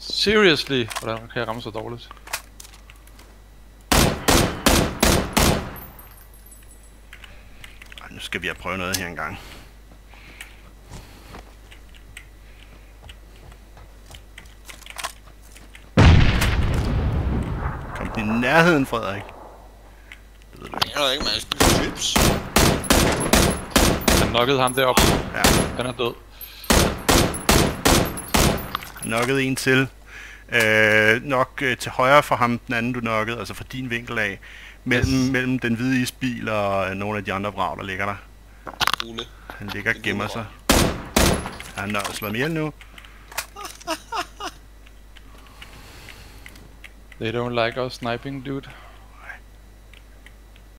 Seriously? Hvordan kan jeg ramme så dårligt? Ej, nu skal vi have prøvet noget her engang. Kom i nærheden, Frederik. Det ved du ikke. Jeg ved ikke, man spiser chips. Han knockede ham deroppe. Ja. Han er død. Knockede en til. Nok til højre for ham, den anden du knockede, altså fra din vinkel af. Mellem den hvide isbil og nogle af de andre vrag, der ligger der. Rune. Han ligger og gemmer sig. Han har slået mig ihjel nu. They don't like us sniping, dude.